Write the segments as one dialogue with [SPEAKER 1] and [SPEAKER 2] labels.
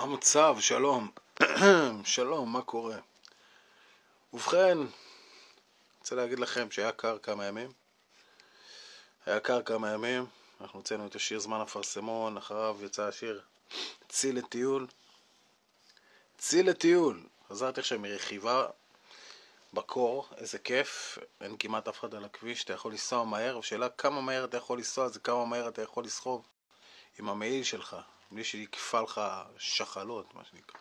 [SPEAKER 1] המצב, שלום. שלום, מה קורה? ובכן, רוצה להגיד לכם שהיה קר כמה ימים. אנחנו הוצאנו את השיר זמן אפרסמון, אחריו יצא השיר צי לטיול. חזרתי עכשיו מרכיבה בקור, איזה כיף, אין כמעט אף אחד על הכביש, אתה יכול לנסוע מהר, ושאלה כמה מהר אתה יכול לנסוע, זה כמה מהר אתה יכול לסחוב עם המעיל שלך, בלי שיקפה לך שחלות, מה שנקרא.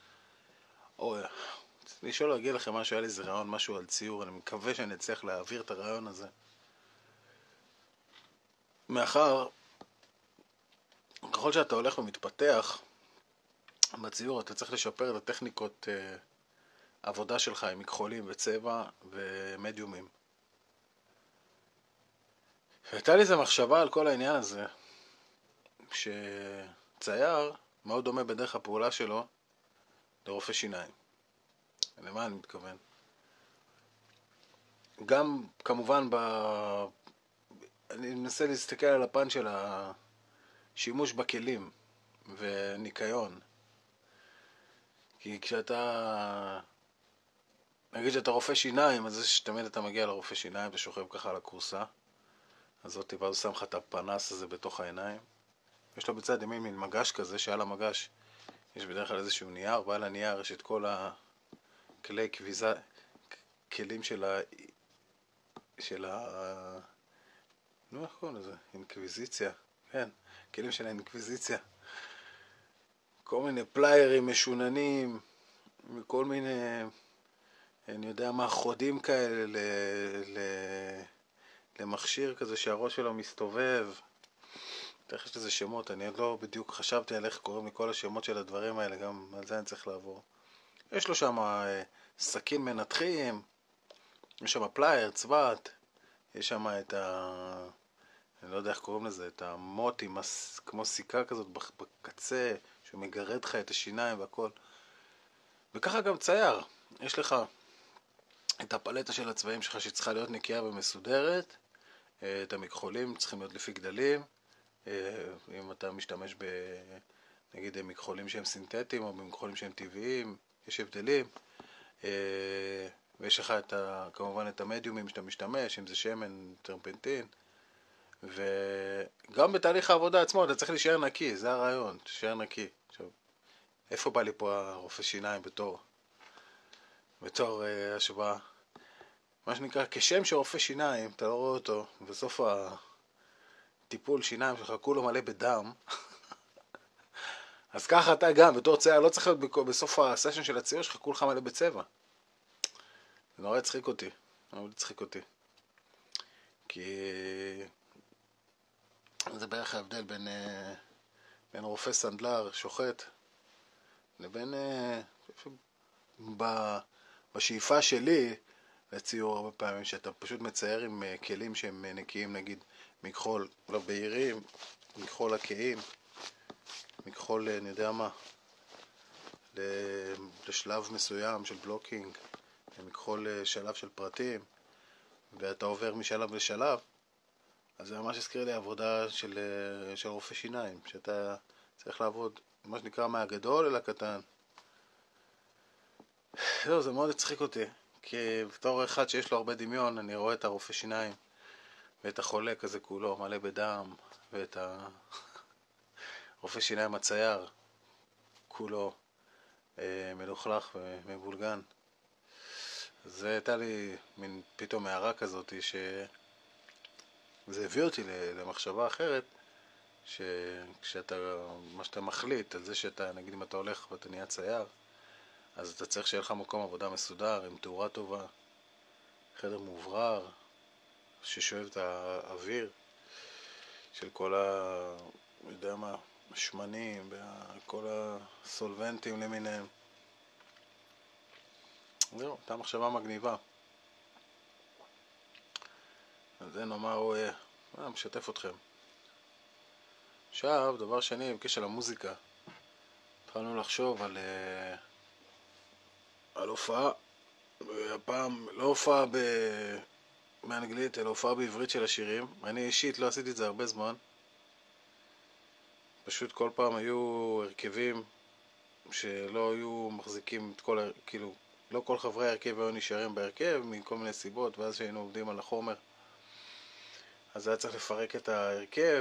[SPEAKER 1] אני שואל להגיד לכם משהו, היה לי איזה רעיון, משהו על ציור, אני מקווה שאני אצליח להעביר את הרעיון הזה. מאחר, ככל שאתה הולך ומתפתח בציור, אתה צריך לשפר את הטכניקות עבודה שלך עם מכחולים וצבע ומדיומים. והייתה לי איזה מחשבה על כל העניין הזה, שצייר מאוד דומה בדרך הפעולה שלו לרופא שיניים. למה אני מתכוון? גם כמובן אני מנסה להסתכל על הפן של השימוש בכלים וניקיון. כי נגיד שאתה רופא שיניים, אז זה שתמיד אתה מגיע לרופא שיניים ושוכב ככה על הקורסה הזאת, ואז שם לך את הפנס הזה בתוך העיניים. יש לו בצד ימין מין מגש כזה, שעל המגש יש בדרך כלל איזשהו נייר, ועל הנייר יש את כל הכלי כלים איך קוראים לזה? אינקוויזיציה. כן, כלים של האינקוויזיציה. כל מיני פליירים משוננים, כל מיני, אני יודע מה, חודים כאלה למכשיר כזה שהראש שלו מסתובב. יש לזה שמות, אני עוד לא בדיוק חשבתי על איך קוראים לכל השמות של הדברים האלה, גם על זה אני צריך לעבור. יש לו שם סכין מנתחים, יש שם פלייר, צוות, יש שם אני לא יודע איך קוראים לזה, את המוט עם כמו סיכה כזאת בקצה, שמגרד לך את השיניים והכל. וככה גם צייר, יש לך את הפלטה של הצבעים שלך שצריכה להיות נקייה ומסודרת, את המכחולים צריכים להיות לפי גדלים, אם אתה משתמש נגיד מכחולים שהם סינתטיים או במכחולים שהם טבעיים, יש הבדלים. ויש לך כמובן את המדיומים שאתה משתמש, אם זה שמן, טרפנטין. וגם בתהליך העבודה עצמו אתה צריך להישאר נקי, זה הרעיון, תישאר נקי. עכשיו, איפה בא לי פה הרופא שיניים בתור השוואה? מה שנקרא, כשם שרופא שיניים, אתה לא רואה אותו, בסוף הטיפול שיניים שלך כולו מלא בדם, אז ככה אתה גם, בתור צייר, לא צריך להיות בסוף הסשן של הציור שלך כולך מלא בצבע. זה נורא הצחיק אותי. כי זה בערך ההבדל בין רופא סנדלר, שוחט, לבין בשאיפה שלי לציור הרבה פעמים, שאתה פשוט מצייר עם כלים שהם נקיים, נגיד מכחול לא בהירים, מכחול עקיים, מכחול אני יודע מה, לשלב מסוים של בלוקינג, מכחול שלב של פרטים, ואתה עובר משלב לשלב. אז זה ממש הזכיר לי עבודה של רופא שיניים, שאתה צריך לעבוד מה שנקרא מהגדול אל הקטן. זה מאוד הצחיק אותי, כי בתור אחד שיש לו הרבה דמיון, אני רואה את הרופא שיניים ואת החולה כזה כולו מלא בדם, ואת הרופא שיניים הצייר כולו מלוכלך ומבולגן. זה הייתה לי מין פתאום הערה כזאת, זה הביא אותי למחשבה אחרת, מה שאתה מחליט על זה שאתה, נגיד אם אתה הולך ואתה נהיה צייר, אז אתה צריך שיהיה לך מקום עבודה מסודר, עם תאורה טובה, חדר מוברר, ששואב את האוויר של כל השמנים, וכל הסולבנטים למיניהם. זהו, הייתה מחשבה מגניבה. אז זה נאמר, משתף אתכם. עכשיו, דבר שני, בקשר למוזיקה, התחלנו לחשוב על הופעה, הפעם לא הופעה באנגלית, אלא הופעה בעברית של השירים. אני אישית לא עשיתי את זה הרבה זמן. פשוט כל פעם היו הרכבים שלא היו מחזיקים את כל, כאילו, לא כל חברי ההרכב היו נשארים בהרכב מכל מיני סיבות, ואז שהיינו עובדים על החומר אז היה צריך לפרק את ההרכב,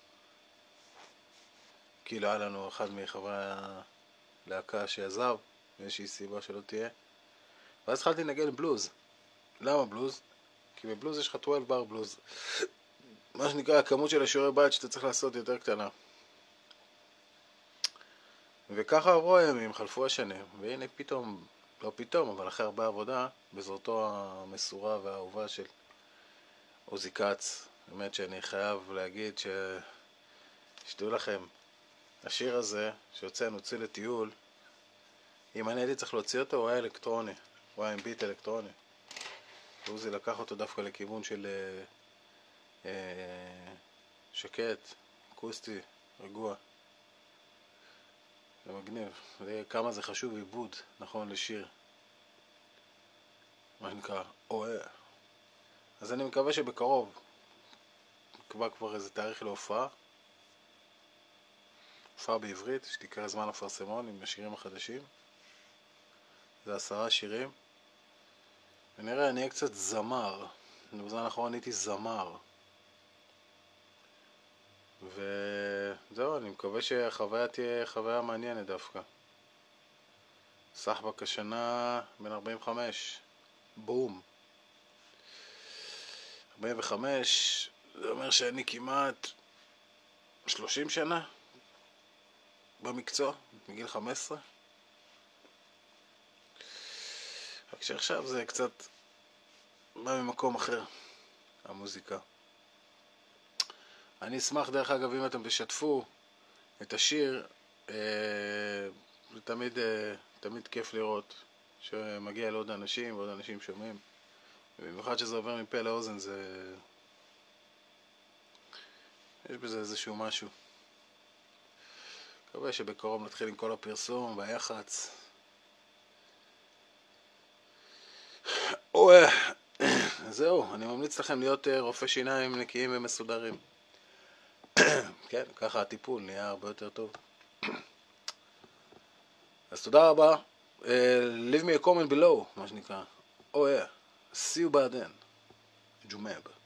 [SPEAKER 1] כאילו היה לנו אחד מחברי הלהקה שעזב מאיזושהי סיבה שלא תהיה, ואז התחלתי לנגן בלוז. למה בלוז? כי בבלוז יש לך 12 בר בלוז, מה שנקרא הכמות של השיעורי בית שאתה צריך לעשות יותר קטנה. וככה עברו הימים, חלפו השנים, והנה פתאום, לא פתאום, אבל אחרי הרבה עבודה, בעזרתו המסורה והאהובה של עוזי כץ, באמת שאני חייב להגיד שתדעו לכם, השיר הזה שהוצאנו, הוציא לטיול, אם אני הייתי צריך להוציא אותו, הוא היה אלקטרוני, הוא היה עם ביט אלקטרוני. ועוזי לקח אותו דווקא לכיוון של שקט, אקוסטי, רגוע. זה מגניב, וכמה זה חשוב עיבוד, נכון, לשיר. מה שנקרא, אז אני מקווה שבקרוב, נקבע כבר איזה תאריך להופעה. הופעה בעברית, שתקרא זמן אפרסמון עם השירים החדשים. זה 10 שירים. ונראה, אני אהיה קצת זמר. בזמן האחרון הייתי זמר. וזהו, אני מקווה שהחוויה תהיה חוויה מעניינת דווקא. סחבק השנה בן 45. בום. 45, זה אומר שאני כמעט 30 שנה במקצוע, מגיל 15. רק שעכשיו זה קצת בא ממקום אחר, המוזיקה. אני אשמח דרך אגב אם אתם תשתפו את השיר, זה תמיד כיף לראות שמגיע לעוד אנשים ועוד אנשים שומעים. במיוחד שזה עובר מפה לאוזן, יש בזה איזשהו משהו. מקווה שבקרוב נתחיל עם כל הפרסום והיח"צ. זהו, אני ממליץ לכם להיות רופא שיניים נקיים ומסודרים. כן, ככה הטיפול נהיה הרבה יותר טוב. אז תודה רבה. Leave me a comment below, מה שנקרא. See you בעדן. ג'ומב.